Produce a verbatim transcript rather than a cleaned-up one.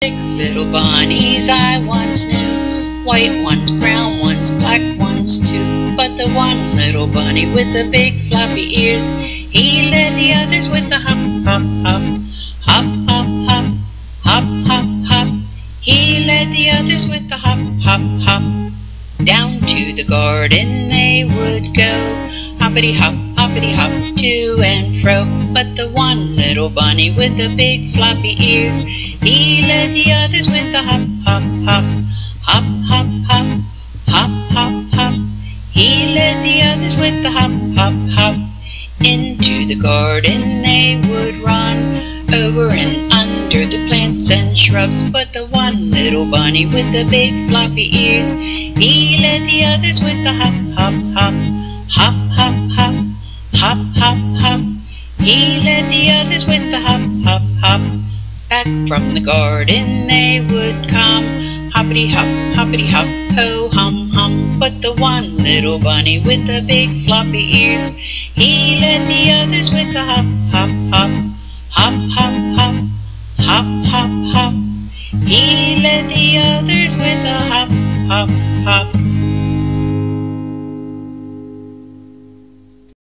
Six little bunnies I once knew, white ones, brown ones, black ones too. But the one little bunny with the big floppy ears, he led the others with the hop, hop, hop, hop, hop, hop, hop, hop, hop. He led the others with the hop, hop, hop. Down to the garden they would go, hoppity hop, hoppity hop, to and fro. But the one little bunny with the big floppy ears, he led the others with the hop, hop, hop, hop, hop, hop, hop, hop, hop. He led the others with the hop, hop, hop. Into the garden they would run, over and under the plants and shrubs. But the one little bunny with the big floppy ears, he led the others with the hop, hop, hop, hop, hop, hop, hop, hop, hop. He led the others with the hop, hop, hop. Back from the garden they would come, hoppity hop, hoppity hop, ho hum hum. But the one little bunny with the big floppy ears, he led the others with the hop, hop, hop, hop, hop, hop, hop, hop, hop. He led the others with the hop, hop, hop.